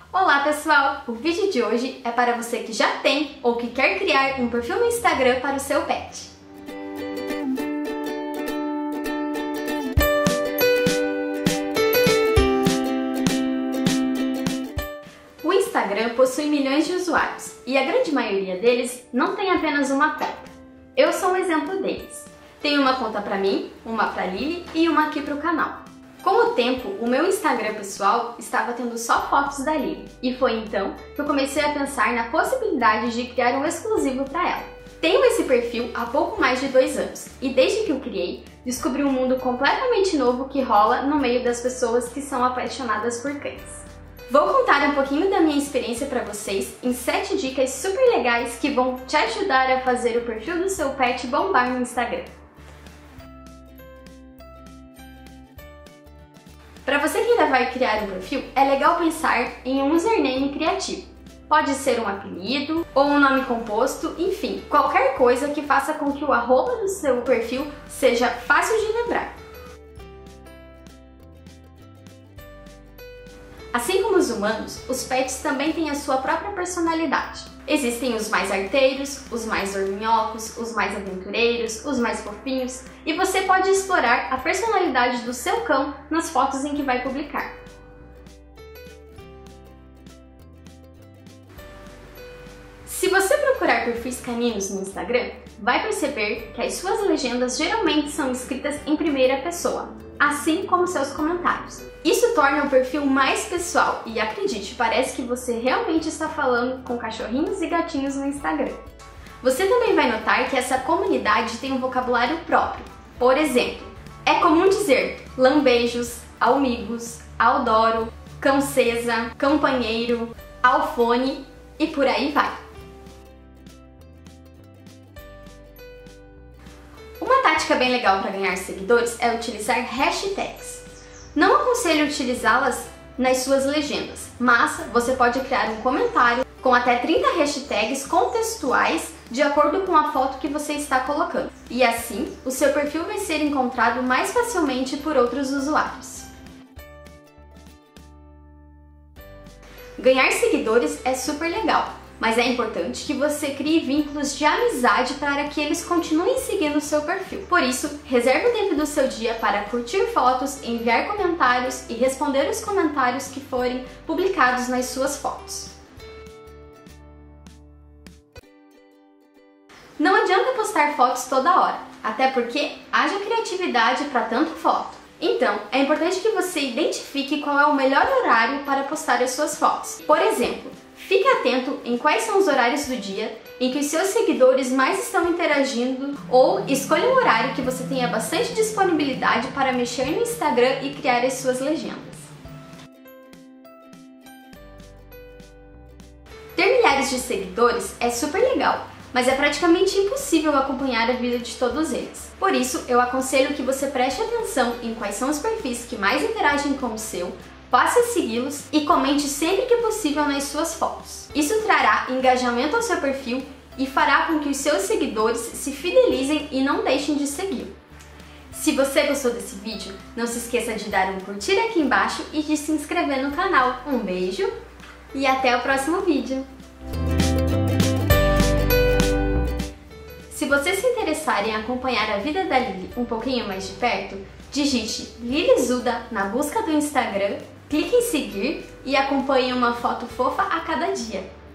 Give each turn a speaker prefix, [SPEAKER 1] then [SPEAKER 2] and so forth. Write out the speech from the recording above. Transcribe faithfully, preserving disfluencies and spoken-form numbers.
[SPEAKER 1] Olá pessoal! O vídeo de hoje é para você que já tem ou que quer criar um perfil no Instagram para o seu pet. O Instagram possui milhões de usuários e a grande maioria deles não tem apenas uma conta. Eu sou um exemplo deles. Tenho uma conta para mim, uma para Lily e uma aqui para o canal. Com o tempo, o meu Instagram pessoal estava tendo só fotos da Lily, e foi então que eu comecei a pensar na possibilidade de criar um exclusivo para ela. Tenho esse perfil há pouco mais de dois anos, e desde que o criei, descobri um mundo completamente novo que rola no meio das pessoas que são apaixonadas por cães. Vou contar um pouquinho da minha experiência para vocês em sete dicas super legais que vão te ajudar a fazer o perfil do seu pet bombar no Instagram. Para você que ainda vai criar um perfil, é legal pensar em um username criativo. Pode ser um apelido ou um nome composto, enfim, qualquer coisa que faça com que o arroba do seu perfil seja fácil de lembrar. Assim como os humanos, os pets também têm a sua própria personalidade. Existem os mais arteiros, os mais dorminhocos, os mais aventureiros, os mais fofinhos, e você pode explorar a personalidade do seu cão nas fotos em que vai publicar. Se você procurar perfis caninos no Instagram, vai perceber que as suas legendas geralmente são escritas em primeira pessoa, assim como seus comentários. Isso torna o perfil mais pessoal e, acredite, parece que você realmente está falando com cachorrinhos e gatinhos no Instagram. Você também vai notar que essa comunidade tem um vocabulário próprio. Por exemplo, é comum dizer lambejos, almigos, aldoro, cãocesa, campanheiro, alfone e por aí vai. Uma tática bem legal para ganhar seguidores é utilizar hashtags. Não aconselho utilizá-las nas suas legendas, mas você pode criar um comentário com até trinta hashtags contextuais de acordo com a foto que você está colocando. E assim, o seu perfil vai ser encontrado mais facilmente por outros usuários. Ganhar seguidores é super legal, mas é importante que você crie vínculos de amizade para que eles continuem seguindo o seu perfil. Por isso, reserve o tempo do seu dia para curtir fotos, enviar comentários e responder os comentários que forem publicados nas suas fotos. Não adianta postar fotos toda hora, até porque haja criatividade para tanta foto. Então, é importante que você identifique qual é o melhor horário para postar as suas fotos. Por exemplo, fique atento em quais são os horários do dia em que os seus seguidores mais estão interagindo, ou escolha um horário que você tenha bastante disponibilidade para mexer no Instagram e criar as suas legendas. Ter milhares de seguidores é super legal, mas é praticamente impossível acompanhar a vida de todos eles. Por isso, eu aconselho que você preste atenção em quais são os perfis que mais interagem com o seu, passe a segui-los e comente sempre que possível nas suas fotos. Isso trará engajamento ao seu perfil e fará com que os seus seguidores se fidelizem e não deixem de segui-lo. Se você gostou desse vídeo, não se esqueça de dar um curtir aqui embaixo e de se inscrever no canal. Um beijo e até o próximo vídeo! Se você se interessar em acompanhar a vida da Lily um pouquinho mais de perto, digite Lilyzuda na busca do Instagram, clique em seguir e acompanhe uma foto fofa a cada dia.